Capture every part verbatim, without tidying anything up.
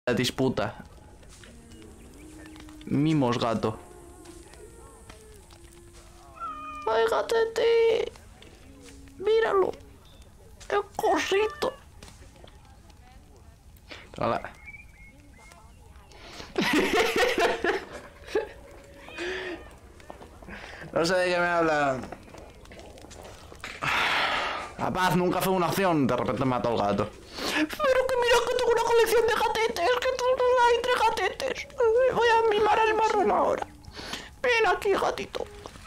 La disputa. Mimos, gato. ¡Ay, gatete! ¡Míralo! ¡El cosito! Hola. No sé de qué me hablan. La paz nunca fue una opción. De repente mató al gato. Pero que mira que tengo una colección de gatetes. Que todo hay tres gatetes. Voy a mimar al marrón ahora. Ven aquí, gatito.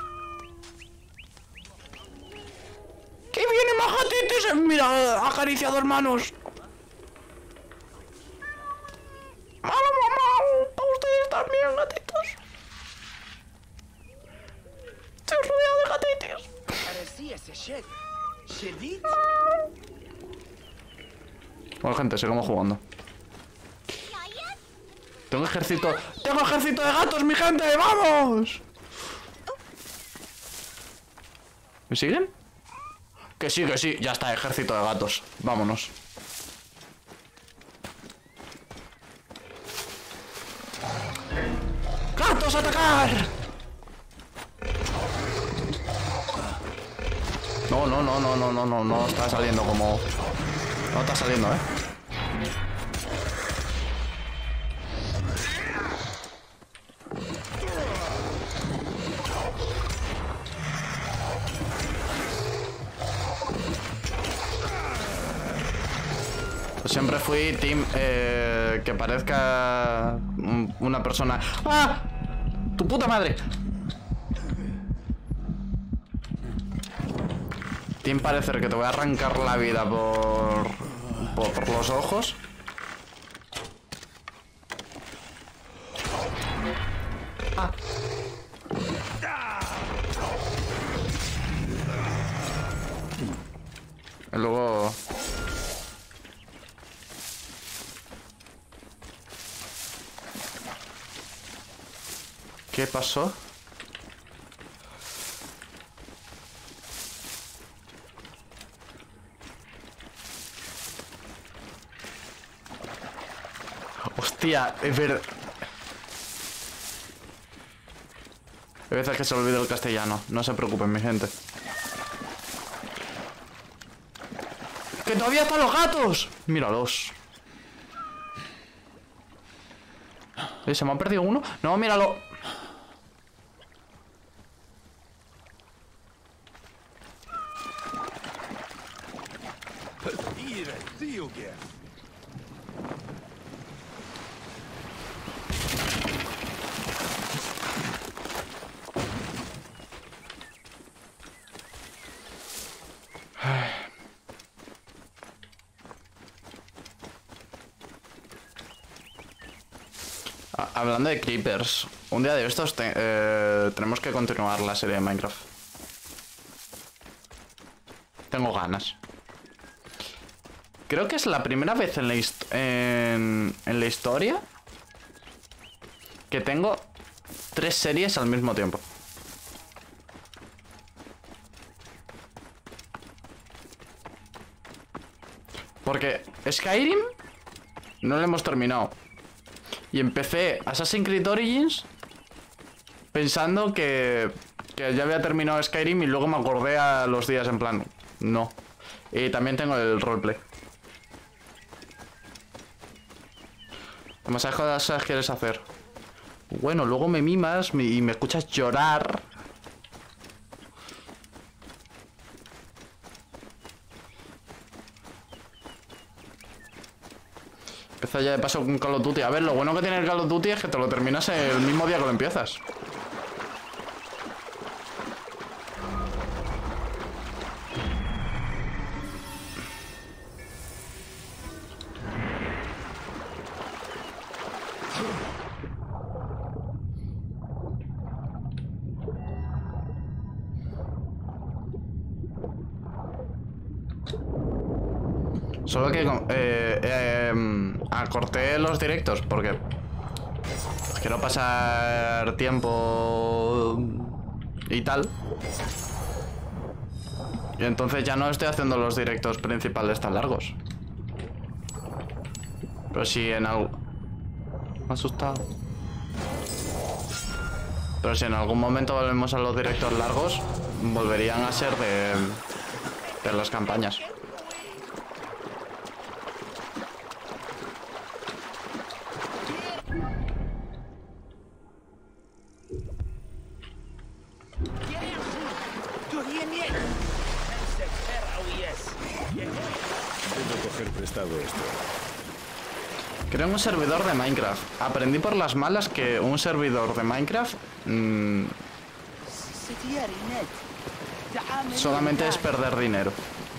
¡Que vienen más gatetes! Mira, acariciado hermanos. ¡Mamá, mamá! ¡Para ustedes también, gatitos! ¡Estoy rodeado de gatetes! Bueno, gente, seguimos jugando. Tengo ejército. ¡Tengo ejército de gatos, mi gente! ¡Vamos! ¿Me siguen? Que sí, que sí. Ya está, ejército de gatos. Vámonos. ¡Gatos, atacar! No, no, no, no, no, no, no, no está saliendo como... No está saliendo, ¿eh? Siempre fui team eh, que parezca una persona... ¡Ah! ¡Tu puta madre! Team parecer que te voy a arrancar la vida por... por, por los ojos. Ah. Y luego... ¿Qué pasó? Hostia, es verdad. Hay veces que se olvida el castellano. No se preocupen, mi gente. ¡Que todavía están los gatos! Míralos. ¿Eh, ¿Se me ha perdido uno? No, míralo. Hablando de creepers, un día de estos te, eh, tenemos que continuar la serie de Minecraft. Tengo ganas. Creo que es la primera vez en la, en, en la historia que tengo tres series al mismo tiempo. Porque Skyrim no lo hemos terminado. Y empecé Assassin's Creed Origins pensando que, que ya había terminado Skyrim y luego me acordé a los días en plan, no. Y también tengo el roleplay. ¿Demasiadas cosas quieres hacer? Bueno, luego me mimas y me escuchas llorar. Empieza ya de paso con Call of Duty. A ver, lo bueno que tiene el Call of Duty es que te lo terminas el mismo día que lo empiezas. Solo que eh, eh, acorté los directos porque quiero pasar tiempo y tal. Y entonces ya no estoy haciendo los directos principales tan largos. Pero si en algo... Me ha asustado. Pero si en algún momento volvemos a los directos largos, volverían a ser de, de las campañas. Debo coger prestado esto. Creo un servidor de Minecraft. Aprendí por las malas que un servidor de Minecraft mmm, solamente es perder dinero.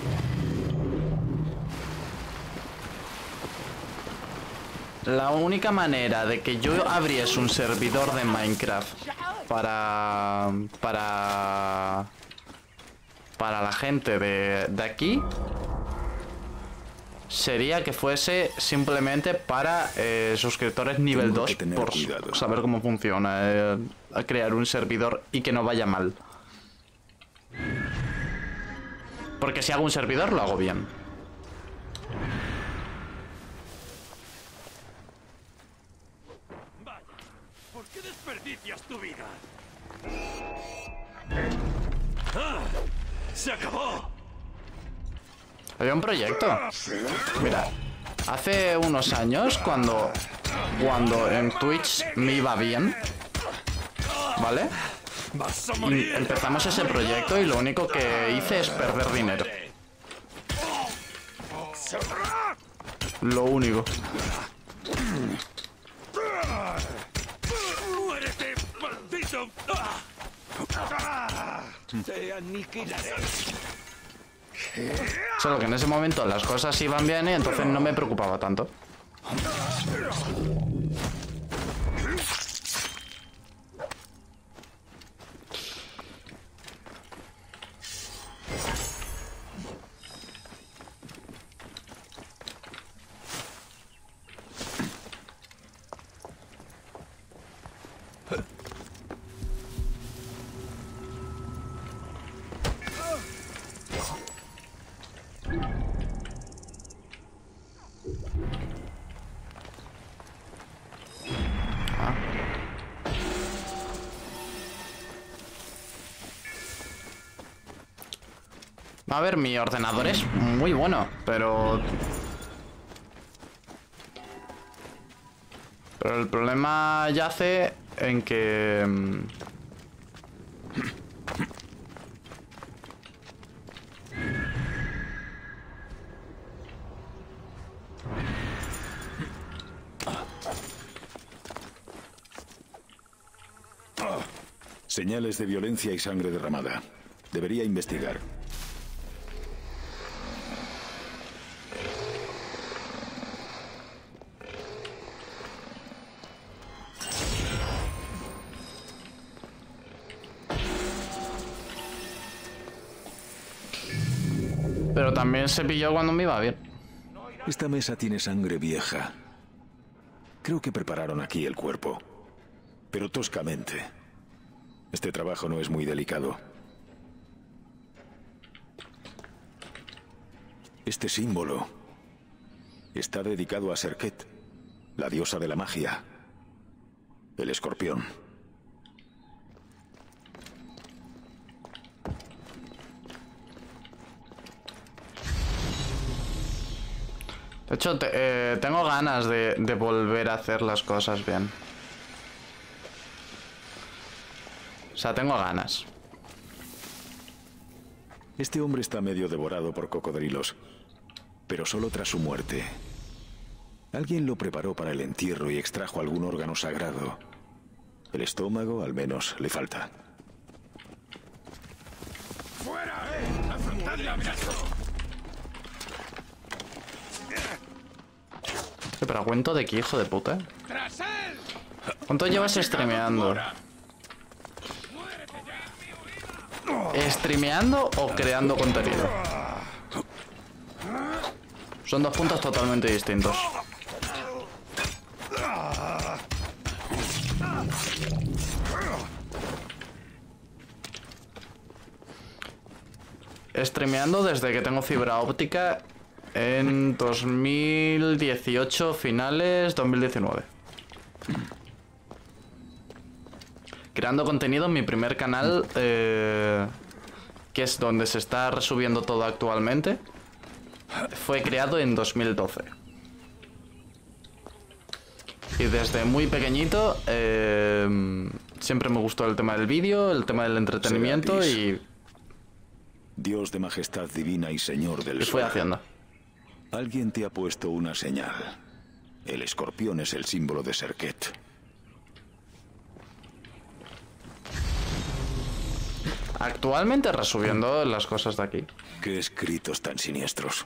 La única manera de que yo abriese un servidor de Minecraft para para para la gente de, de aquí sería que fuese simplemente para eh, suscriptores nivel dos, por cuidado. Saber cómo funciona eh, crear un servidor y que no vaya mal. Porque si hago un servidor lo hago bien. Vaya, ¿por qué desperdicias tu vida? ¡Ah! ¡Se acabó! Había un proyecto. Mira, hace unos años cuando cuando en Twitch me iba bien, ¿vale? Y empezamos ese proyecto y lo único que hice es perder dinero. Lo único. ¡Muérete, maldito! ¡Te aniquilaré! Solo que en ese momento las cosas iban bien y entonces no me preocupaba tanto. A ver, mi ordenador es muy bueno, pero... Pero el problema yace en que... Señales de violencia y sangre derramada. Debería investigar. Pero también se pilló cuando me iba bien. Esta mesa tiene sangre vieja. Creo que prepararon aquí el cuerpo. Pero toscamente. Este trabajo no es muy delicado. Este símbolo está dedicado a Serket, la diosa de la magia. El escorpión. De hecho, te, eh, tengo ganas de, de volver a hacer las cosas bien. O sea, tengo ganas. Este hombre está medio devorado por cocodrilos, pero solo tras su muerte. Alguien lo preparó para el entierro y extrajo algún órgano sagrado. El estómago, al menos, le falta. ¡Fuera! ¡Eh! ¡Afrontad la amenaza! Pero cuento de qué, hijo de puta. ¿Cuánto llevas streameando? ¿Streameando o creando contenido? Son dos puntos totalmente distintos. Streameando desde que tengo fibra óptica en dos mil dieciocho, finales dos mil diecinueve. Creando contenido en mi primer canal, eh, que es donde se está resubiendo todo actualmente, fue creado en dos mil doce. Y desde muy pequeñito eh, siempre me gustó el tema del vídeo, el tema del entretenimiento y... Dios de majestad divina y señor del y fui sol. haciendo. Alguien te ha puesto una señal. El escorpión es el símbolo de Serket. Actualmente resubiendo las cosas de aquí. Qué escritos tan siniestros.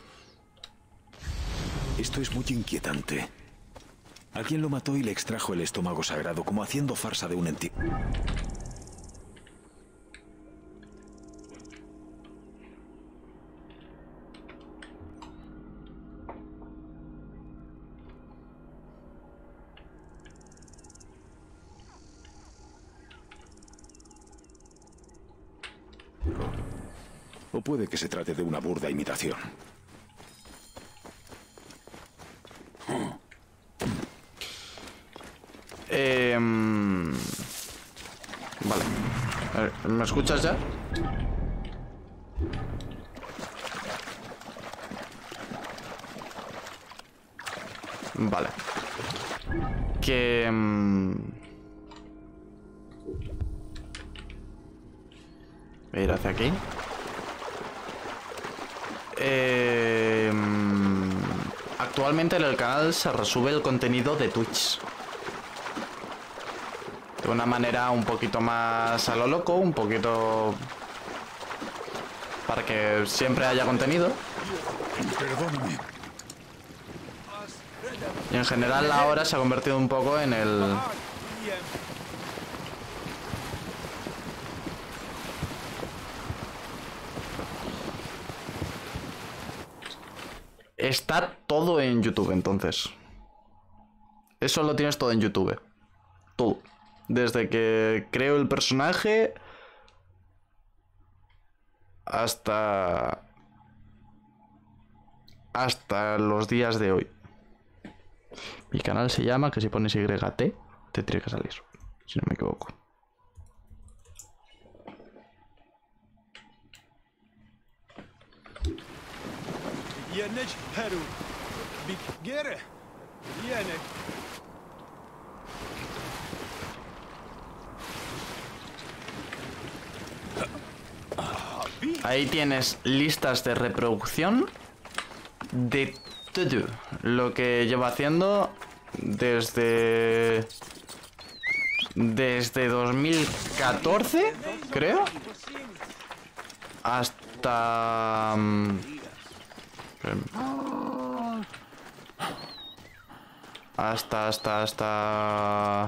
Esto es muy inquietante. Alguien lo mató y le extrajo el estómago sagrado, como haciendo farsa de un entidad. O puede que se trate de una burda imitación. Eh, vale. A ver, ¿me escuchas ya? Vale. Que... Um, voy a ir hacia aquí. Eh, actualmente en el canal se resube el contenido de Twitch de una manera un poquito más a lo loco, un poquito para que siempre haya contenido. Perdóname. Y en general ahora se ha convertido un poco en el... Está todo en YouTube, entonces. Eso lo tienes todo en YouTube. Todo. Desde que creo el personaje hasta... hasta los días de hoy. Mi canal se llama, que si pones Y T, te tiene que salir, si no me equivoco. Ahí tienes listas de reproducción de todo lo que llevo haciendo desde desde dos mil catorce, creo, hasta um, hasta hasta hasta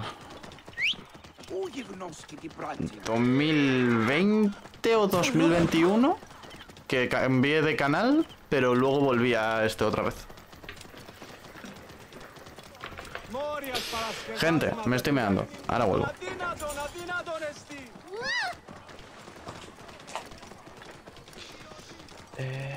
dos mil veinte o dos mil veintiuno, que cambié de canal, pero luego volví a este otra vez. Gente, me estoy meando. Ahora vuelvo. Eh...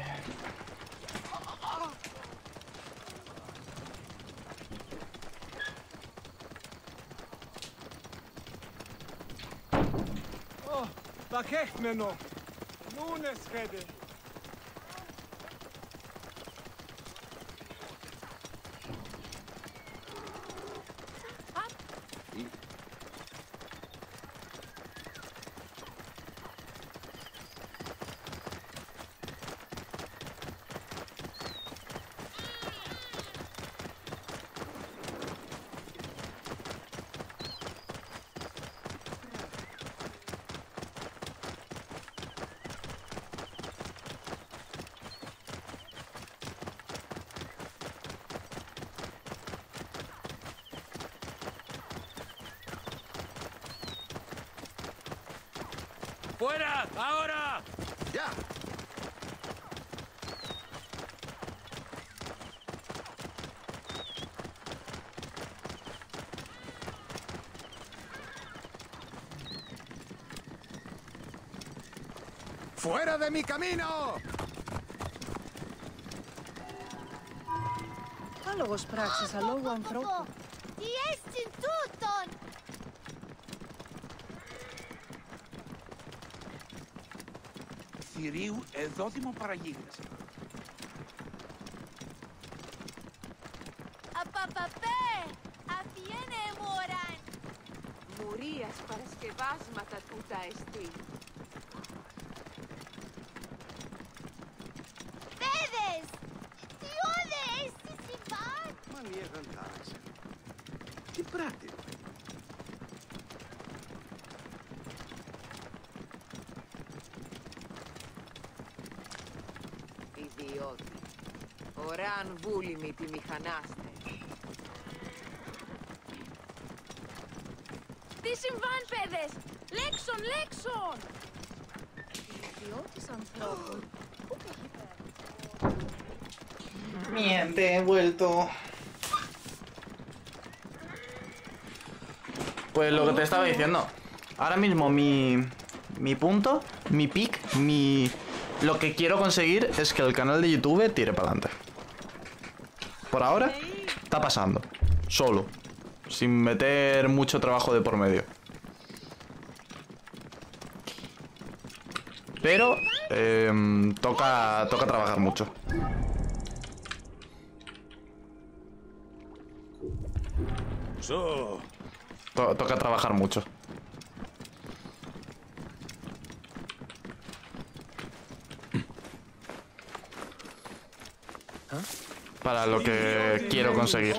¡Fuera! ¡Ahora! ¡Ya! ¡Fuera de mi camino! Άλογος πράξης, αλόγου ανθρώπου. Τι έσυν τούτον! Θηρίου εδόδημο παραγίγνες. Απαπαπέ! Αφιένε μωράν! Μουρίας παρασκευάσματα τούτα εστί. Παιδες! Τι όλε έσυ συμβάν! Μα λίγαν τάρασα. Τι πράτε. Ιδιώτη. Ωράν βούλημη τη μηχανάστε. Τι συμβάν, παιδες! Λέξον, λέξον! Ιδιώτης ανθρώπων. Πού έχει πέρα? Miente, he vuelto. Pues lo que te estaba diciendo. Ahora mismo mi, mi punto, mi pick, mi... Lo que quiero conseguir es que el canal de YouTube tire para adelante. Por ahora, está pasando. Solo. Sin meter mucho trabajo de por medio. Pero eh, toca, toca trabajar mucho. So, To- toca trabajar mucho. Para lo que quiero conseguir.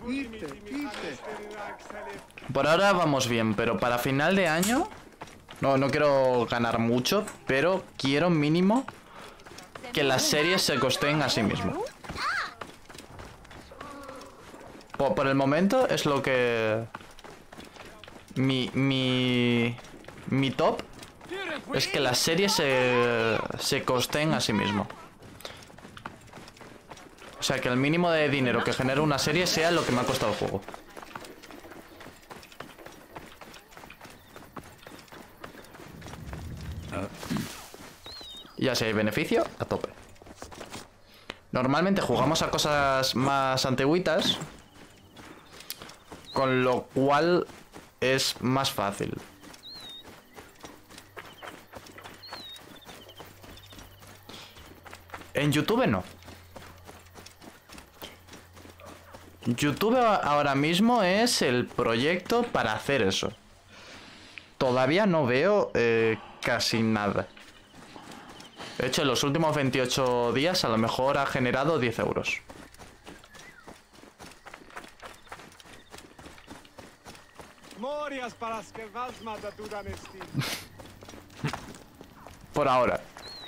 Por ahora vamos bien, pero para final de año... No, no quiero ganar mucho, pero quiero mínimo que las series se costeen a sí mismo. Por, por el momento es lo que... Mi, mi, mi top es que las series se, se costeen a sí mismo. O sea, que el mínimo de dinero que genere una serie sea lo que me ha costado el juego. Ya si hay beneficio, a tope. Normalmente jugamos a cosas más antiguitas, con lo cual es más fácil. En YouTube no. YouTube ahora mismo es el proyecto para hacer eso. Todavía no veo eh, casi nada. De hecho, en los últimos veintiocho días a lo mejor ha generado diez euros. Morias παρασκευάσματα τούταν εστί. Por ahora.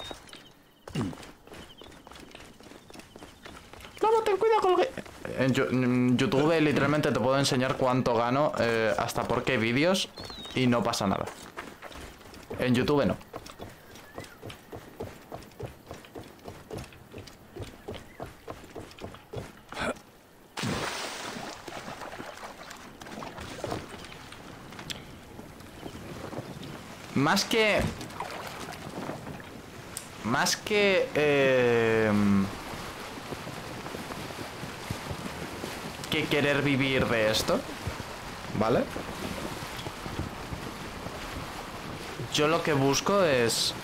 No, ten cuidado con lo que... En, Yu- en YouTube literalmente te puedo enseñar cuánto gano eh, hasta por qué vídeos y no pasa nada. En YouTube no. Más que... Más que... Eh, que querer vivir de esto, ¿vale? Yo lo que busco es...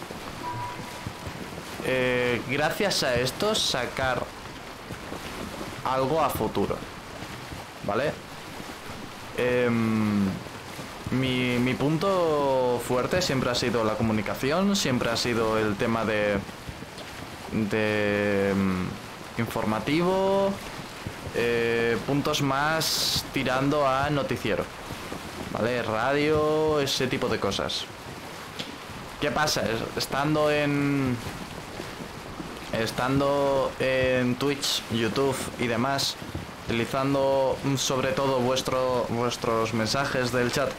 Eh, gracias a esto sacar algo a futuro, ¿vale? Eh, Mi, mi punto fuerte siempre ha sido la comunicación, siempre ha sido el tema de, de um, informativo, eh, puntos más tirando a noticiero, ¿vale? Radio, ese tipo de cosas. ¿Qué pasa? Estando en... Estando en Twitch, YouTube y demás, utilizando sobre todo vuestro, vuestros mensajes del chat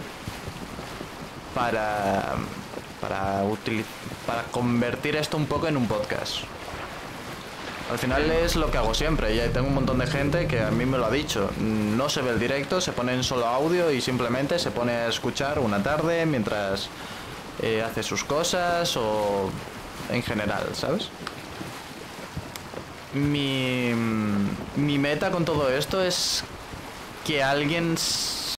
para para utili- para convertir esto un poco en un podcast. Al final es lo que hago siempre. Ya tengo un montón de gente que a mí me lo ha dicho. No se ve el directo, se pone en solo audio y simplemente se pone a escuchar una tarde mientras eh, hace sus cosas o en general, ¿sabes? Mi, mi meta con todo esto es que alguien